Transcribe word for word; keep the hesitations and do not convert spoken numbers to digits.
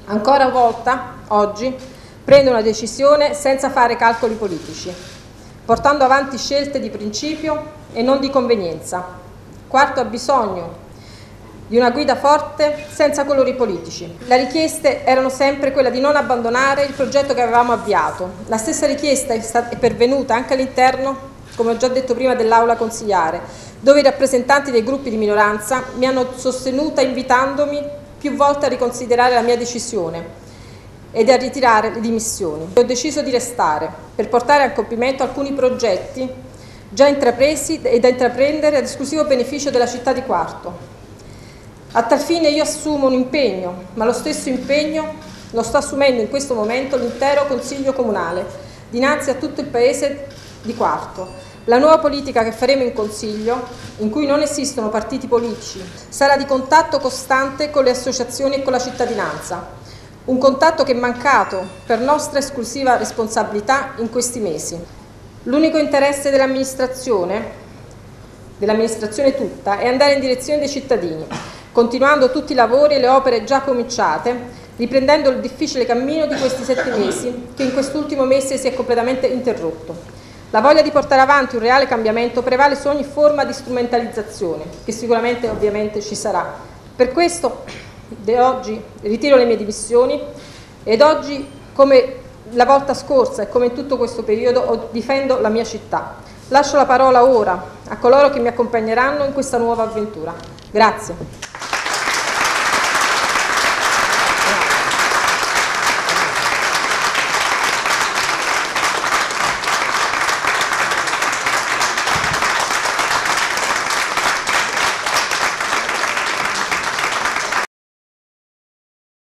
Ancora una volta, oggi, prendo una decisione senza fare calcoli politici, portando avanti scelte di principio e non di convenienza. Quarto ha bisogno di una guida forte senza colori politici. Le richieste erano sempre quella di non abbandonare il progetto che avevamo avviato. La stessa richiesta è, stata, è pervenuta anche all'interno, come ho già detto prima, dell'aula consigliare, dove i rappresentanti dei gruppi di minoranza mi hanno sostenuta invitandomi più volte a riconsiderare la mia decisione ed a ritirare le dimissioni. Ho deciso di restare per portare a compimento alcuni progetti già intrapresi e da intraprendere ad esclusivo beneficio della città di Quarto. A tal fine io assumo un impegno, ma lo stesso impegno lo sto assumendo in questo momento l'intero Consiglio Comunale, dinanzi a tutto il Paese di Quarto. La nuova politica che faremo in Consiglio, in cui non esistono partiti politici, sarà di contatto costante con le associazioni e con la cittadinanza. Un contatto che è mancato per nostra esclusiva responsabilità in questi mesi. L'unico interesse dell'amministrazione, dell'amministrazione tutta, è andare in direzione dei cittadini, continuando tutti i lavori e le opere già cominciate, riprendendo il difficile cammino di questi sette mesi, che in quest'ultimo mese si è completamente interrotto. La voglia di portare avanti un reale cambiamento prevale su ogni forma di strumentalizzazione, che sicuramente ovviamente ci sarà. Per questo oggi ritiro le mie dimissioni ed oggi, come la volta scorsa e come in tutto questo periodo, difendo la mia città. Lascio la parola ora a coloro che mi accompagneranno in questa nuova avventura. Grazie.